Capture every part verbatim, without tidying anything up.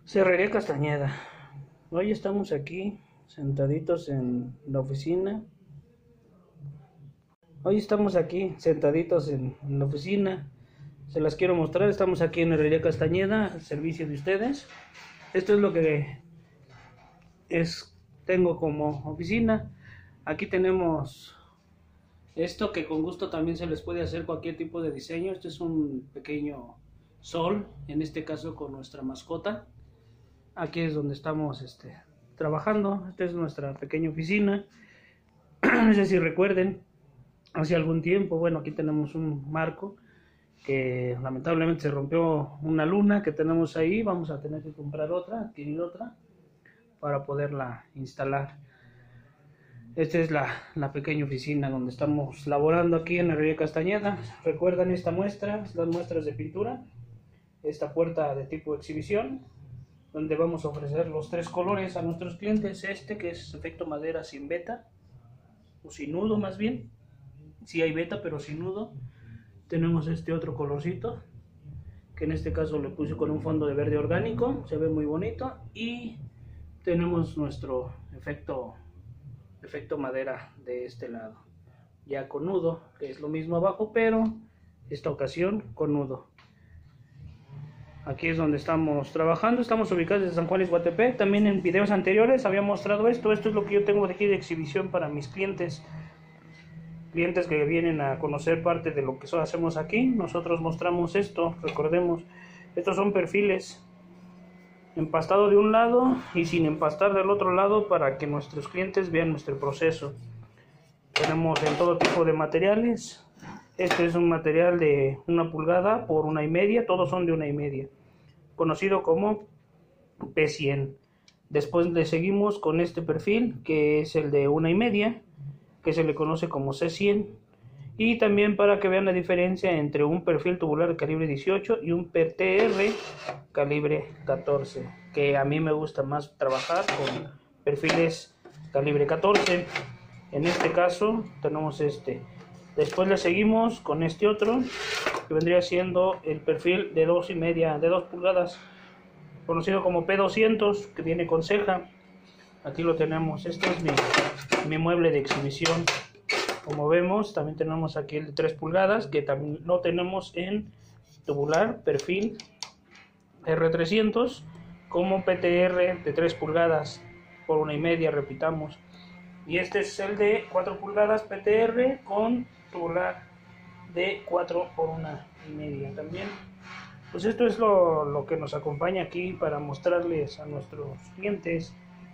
Cerrería Castañeda. Hoy estamos aquí sentaditos en la oficina. Hoy estamos aquí sentaditos en, en la oficina. Se las quiero mostrar. Estamos aquí en Herrería Castañeda, al servicio de ustedes. Esto es lo que es tengo como oficina. Aquí tenemos esto que con gusto también se les puede hacer cualquier tipo de diseño. Este es un pequeño sol, en este caso con nuestra mascota. Aquí es donde estamos este, trabajando. Esta es nuestra pequeña oficina. No sé si recuerden, hace algún tiempo, bueno, aquí tenemos un marco que lamentablemente se rompió, una luna que tenemos ahí. Vamos a tener que comprar otra, adquirir otra para poderla instalar. Esta es la, la pequeña oficina donde estamos laborando aquí en Herrería Castañeda. Recuerdan esta muestra, las muestras de pintura, esta puerta de tipo exhibición, donde vamos a ofrecer los tres colores a nuestros clientes. Este que es efecto madera sin veta, o sin nudo más bien. Sí hay veta pero sin nudo. Tenemos este otro colorcito, que en este caso le puse con un fondo de verde orgánico, se ve muy bonito. Y tenemos nuestro efecto, efecto madera de este lado, ya con nudo, que es lo mismo abajo, pero esta ocasión con nudo. Aquí es donde estamos trabajando. Estamos ubicados en San Juan Ixhuatepec. También en videos anteriores había mostrado esto. Esto es lo que yo tengo de aquí de exhibición para mis clientes. Clientes que vienen a conocer parte de lo que hacemos aquí. Nosotros mostramos esto. Recordemos, estos son perfiles empastado de un lado y sin empastar del otro lado, para que nuestros clientes vean nuestro proceso. Tenemos en todo tipo de materiales. Este es un material de una pulgada por una y media, todos son de una y media, conocido como P cien. Después le seguimos con este perfil, que es el de una y media, que se le conoce como C cien. Y también para que vean la diferencia entre un perfil tubular de calibre dieciocho y un P T R calibre catorce, que a mí me gusta más trabajar con perfiles calibre catorce. En este caso tenemos este. Después le seguimos con este otro, que vendría siendo el perfil de dos y media, de dos pulgadas, conocido como P doscientos, que viene con ceja. Aquí lo tenemos. Este es mi, mi mueble de exhibición. Como vemos, también tenemos aquí el de tres pulgadas, que también lo tenemos en tubular, perfil R trescientos, como P T R de tres pulgadas por una y media, repitamos. Y este es el de cuatro pulgadas P T R con tubular de cuatro por una y media también. Pues esto es lo, lo que nos acompaña aquí para mostrarles a nuestros clientes.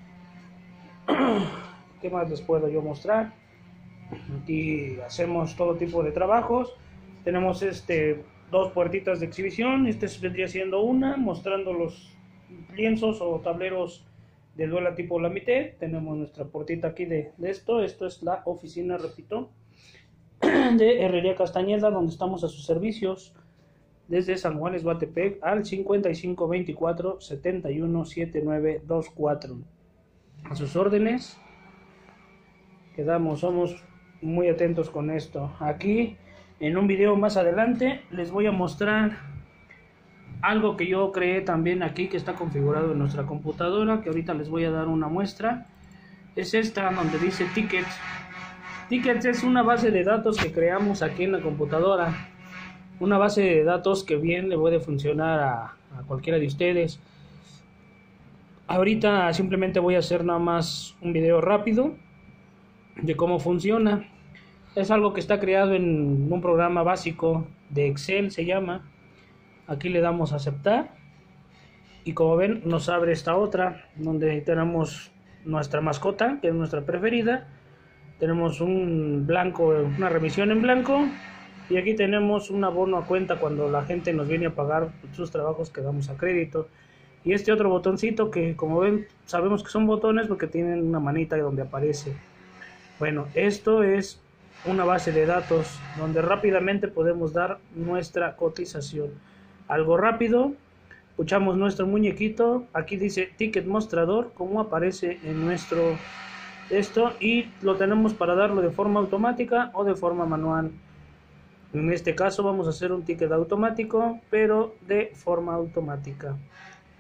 ¿Qué más les puedo yo mostrar? Aquí hacemos todo tipo de trabajos. Tenemos este dos puertitas de exhibición. Este vendría siendo una, mostrando los lienzos o tableros de duela tipo Lamité. Tenemos nuestra puertita aquí de, de esto. Esto es la oficina, repito, de Herrería Castañeda, donde estamos a sus servicios desde San Juan Ixhuatepec al cincuenta y cinco veinticuatro setenta y uno setenta y nueve veinticuatro. A sus órdenes quedamos, somos muy atentos con esto. Aquí en un video más adelante les voy a mostrar algo que yo creé también aquí, que está configurado en nuestra computadora, que ahorita les voy a dar una muestra. Es esta donde dice tickets. Tickets es una base de datos que creamos aquí en la computadora. Una base de datos que bien le puede funcionar a, a cualquiera de ustedes. Ahorita simplemente voy a hacer nada más un video rápido de cómo funciona. Es algo que está creado en un programa básico de Excel, se llama. Aquí le damos a aceptar y como ven nos abre esta otra, donde tenemos nuestra mascota, que es nuestra preferida. Tenemos un blanco, una remisión en blanco, y aquí tenemos un abono a cuenta cuando la gente nos viene a pagar sus trabajos que damos a crédito. Y este otro botoncito que, como ven, sabemos que son botones porque tienen una manita donde aparece. Bueno, esto es una base de datos donde rápidamente podemos dar nuestra cotización. Algo rápido, puchamos nuestro muñequito, aquí dice ticket mostrador, como aparece en nuestro esto, y lo tenemos para darlo de forma automática o de forma manual. En este caso vamos a hacer un ticket automático, pero de forma automática.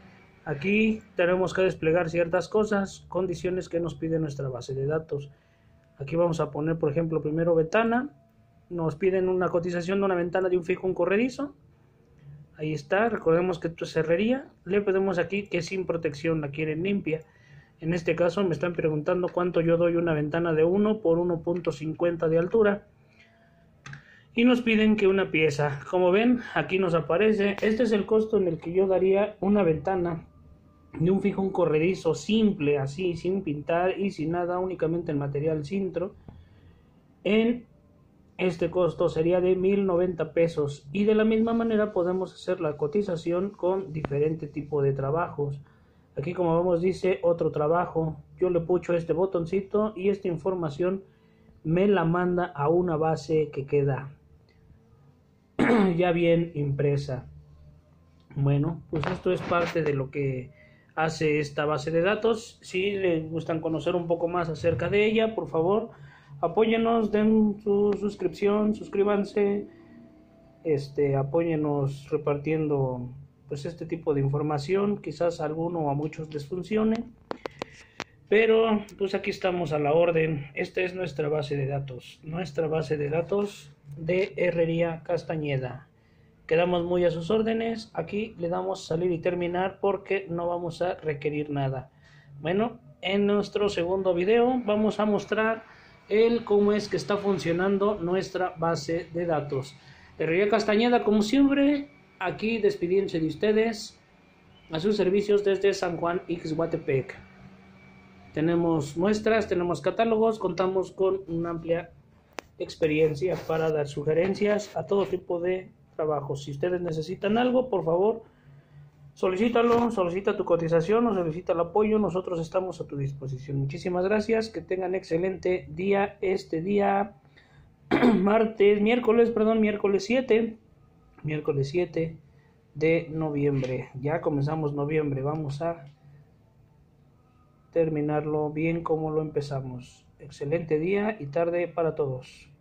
Aquí tenemos que desplegar ciertas cosas, condiciones que nos pide nuestra base de datos. Aquí vamos a poner, por ejemplo, primero ventana. Nos piden una cotización de una ventana de un fijo, un corredizo. Ahí está, recordemos que esto es herrería. Le pedimos aquí que sin protección la quieren limpia. En este caso me están preguntando cuánto yo doy una ventana de uno por uno punto cincuenta de altura. Y nos piden que una pieza. Como ven, aquí nos aparece, este es el costo en el que yo daría una ventana de un fijo, un corredizo simple, así, sin pintar y sin nada, únicamente el material cintro. En este costo sería de mil noventa pesos. Y de la misma manera podemos hacer la cotización con diferente tipo de trabajos. Aquí, como vemos, dice otro trabajo. Yo le pucho este botoncito y esta información me la manda a una base que queda ya bien impresa. Bueno, pues esto es parte de lo que hace esta base de datos. Si les gustan conocer un poco más acerca de ella, por favor, apóyenos, den su suscripción, suscríbanse, este, apóyenos repartiendo pues este tipo de información. Quizás a alguno o a muchos les funcione, pero pues aquí estamos a la orden. Esta es nuestra base de datos, nuestra base de datos de Herrería Castañeda. Quedamos muy a sus órdenes. Aquí le damos salir y terminar porque no vamos a requerir nada. Bueno, en nuestro segundo video vamos a mostrar el cómo es que está funcionando nuestra base de datos. Herrería Castañeda, como siempre, aquí despidiéndose de ustedes, a sus servicios desde San Juan Ixhuatepec. Tenemos muestras, tenemos catálogos, contamos con una amplia experiencia para dar sugerencias a todo tipo de trabajos. Si ustedes necesitan algo, por favor, solicítalo, solicita tu cotización o solicita el apoyo. Nosotros estamos a tu disposición. Muchísimas gracias, que tengan excelente día este día martes, miércoles, perdón, miércoles siete, miércoles siete de noviembre. Ya comenzamos noviembre, vamos a terminarlo bien como lo empezamos. Excelente día y tarde para todos.